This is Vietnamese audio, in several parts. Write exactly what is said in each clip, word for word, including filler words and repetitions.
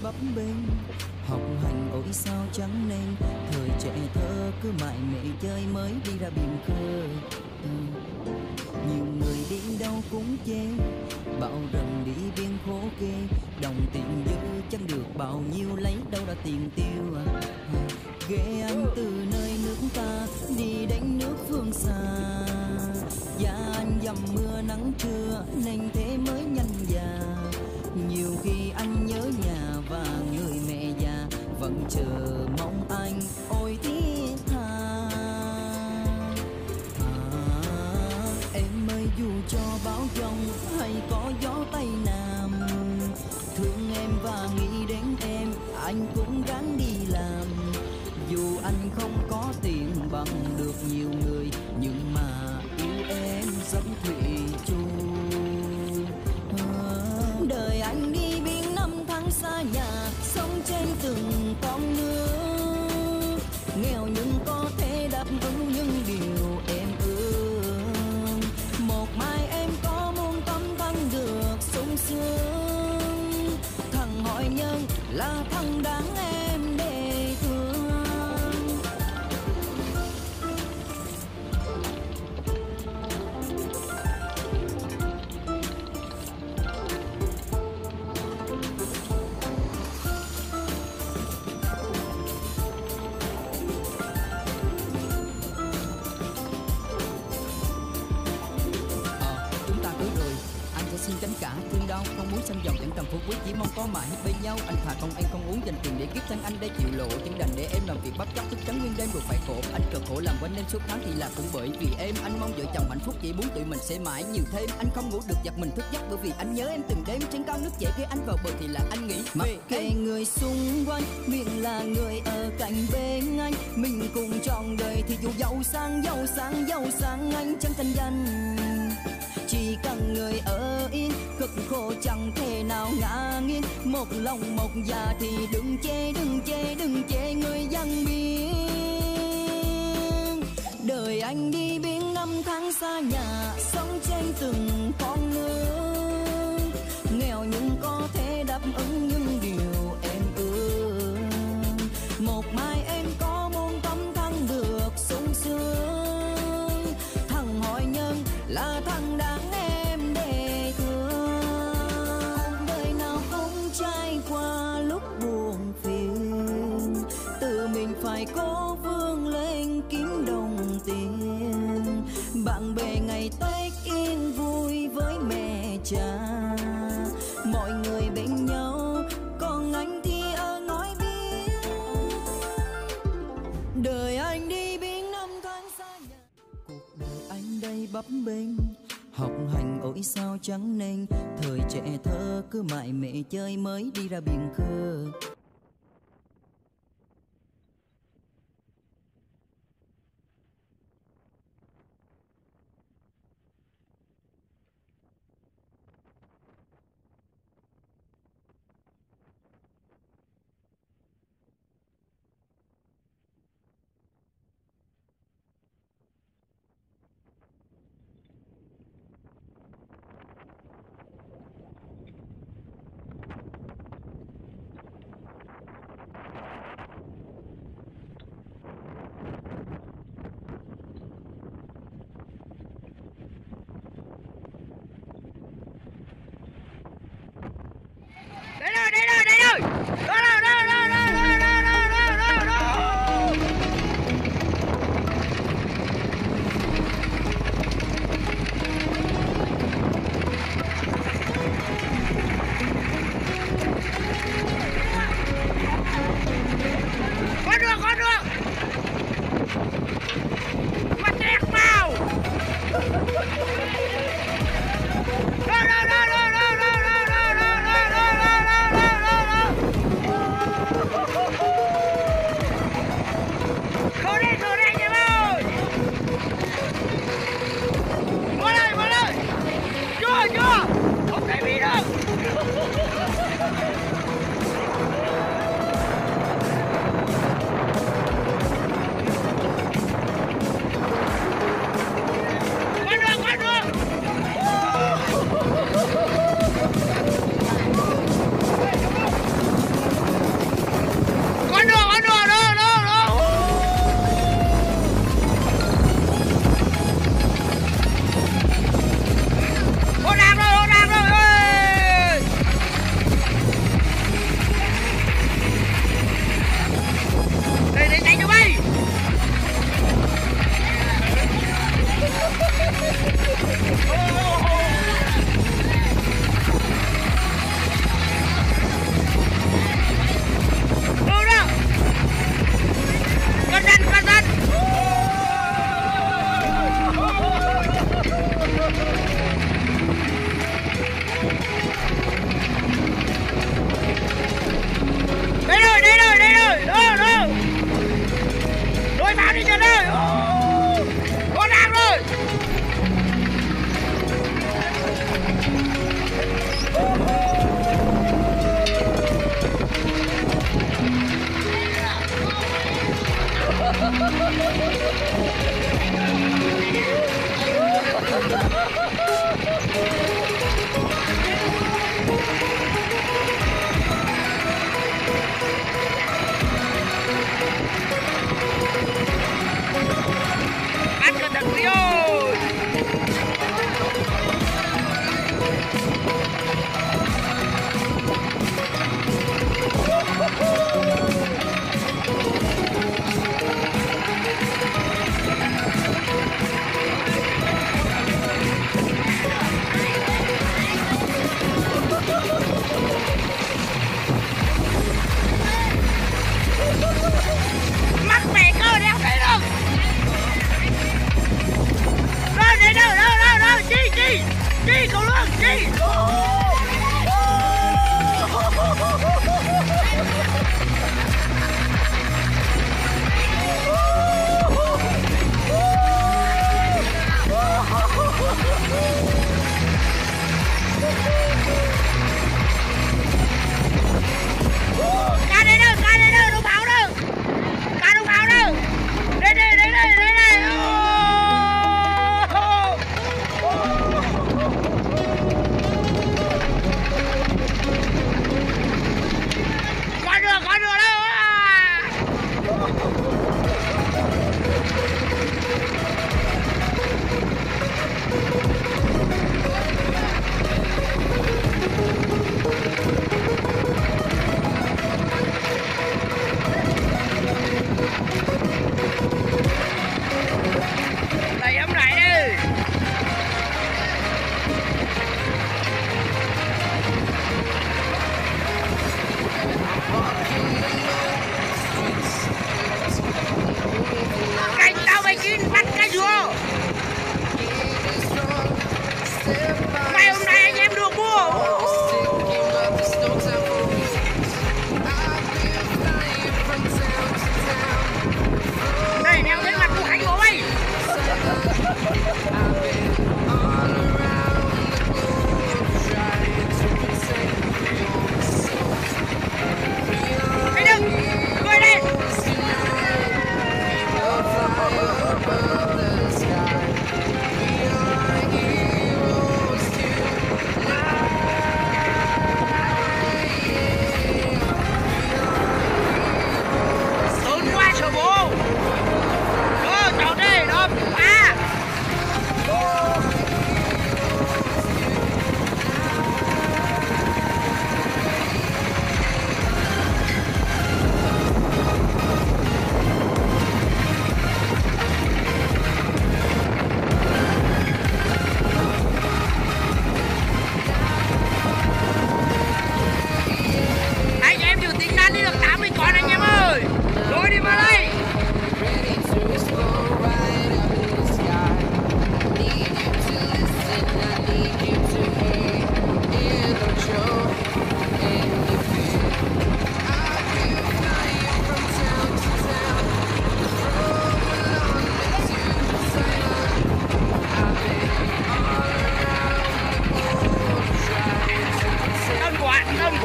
bấp bênh, học hành ôi sao chẳng nên. Thời trẻ thơ cứ mãi mê chơi mới đi ra biển khơi. Ừ. Nhiều người đi đâu cũng chê, bảo rằng đi biển khổ ghê. Đồng tiền dư chẳng được bao nhiêu, lấy đâu ra tiền tiêu à. Ghê anh từ nơi nước ta đi đến nước phương xa, và anh dầm mưa nắng trưa nên thế mới nhanh già. Nhiều khi anh nhớ nhà và người mẹ già vẫn chờ mong anh, ôi thiết tha. À, em ơi dù cho bão giông hay có gió tây nam, thương em và nghĩ đến em anh cũng ráng đi làm. Dù anh không có tiền bằng được nhiều người, nhưng mà yêu em rất thủy chung. À, đời anh đi biển năm tháng xa nhà, sống trên từng con nước. Nghèo nhưng có thể đáp ứng những điều em ước. Một mai em có muôn tấm thân được sung sướng. Thằng hỏi nhân là thằng đáng em để thương. Xin tránh cả thương đau, không muốn xăm dòng chẳng tầm phú quý, chỉ mong có mãi bên nhau. Anh thà không ăn không uống dành tiền để kiếp thân anh để chịu lộ, chẳng đành để em làm việc bắt chóc thức trắng nguyên đêm rồi phải khổ. Anh cực khổ làm quanh nên suốt tháng thì là cũng bởi vì em. Anh mong vợ chồng hạnh phúc chỉ muốn tụi mình sẽ mãi nhiều thêm. Anh không ngủ được giật mình thức giấc bởi vì anh nhớ em từng đêm trên cao nước dễ khi anh vào bờ thì là anh nghĩ mặc kệ người xung quanh, miệng là người ở cạnh bên anh. Mình cùng trọn đời thì dù giàu sang giàu sang giàu sang anh chẳng thành danh. Chỉ cần người ở yên, cực khổ chẳng thể nào ngã nghiêng. Một lòng một dạ thì đừng chê, đừng chê, đừng chê người dân biên. Đời anh đi biển năm tháng xa nhà, sống trên từng con nước. Nghèo nhưng có thể đáp ứng những điều em ước. Một mai em có muôn tấm thân được sung sướng. Thằng hỏi nhân là thằng đáng em để thương. Đời nào không trải qua lúc buồn phiền, tự mình phải cố vươn lên kiếm đồng tiền. Bạn bè ngày Tết yên vui với mẹ cha, mọi người bên nhau, còn anh thì ở ngói biển. Đời anh đi biển năm tháng xa nhà, cuộc đời anh đây bấp bênh, học hành ôi sao chẳng nên. Thời trẻ thơ cứ mãi mê chơi mới đi ra biển khơi.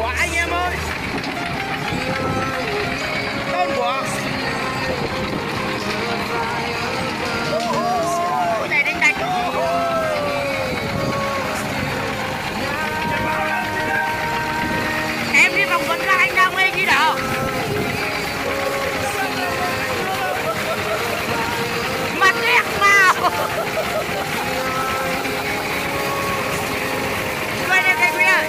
quả anh em ơi. Con quả. Ôi này đánh đánh. Em đi vòng quanh ra anh đang nghe gì đó. Mặt liếc vào. Quay lên đây Quý ơi.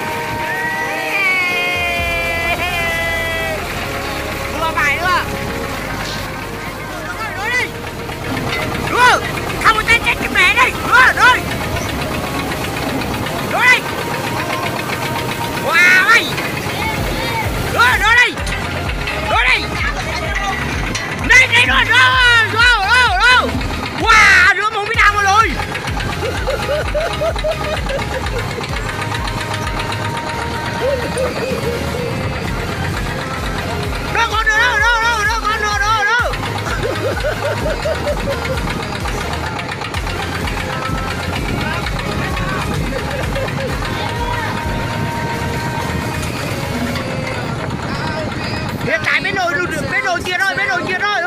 Vừa phải nữa. Rồi đi. Rồi. Không một tay chết cái mẹ đây. Rồi rồi. Rồi đi. Wow ơi. Rồi rồi đi. Rồi đi. Đây đây rồi rồi rồi rồi rồi. Wow, rửa một biết nào mà rồi. Đâu còn nữa đâu đâu đâu đâu còn nữa đâu đâu. Hiện tại bên nồi bên nồi kia rồi bên nồi kia rồi.